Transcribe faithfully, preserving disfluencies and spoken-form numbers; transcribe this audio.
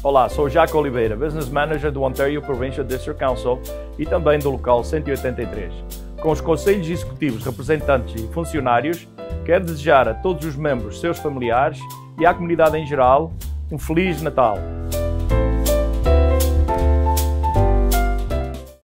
Olá, sou Jaco Oliveira, Business Manager do Ontario Provincial District Council e também do local cento e oitenta e três. Com os conselhos executivos, representantes e funcionários, quero desejar a todos os membros, seus familiares e à comunidade em geral um Feliz Natal.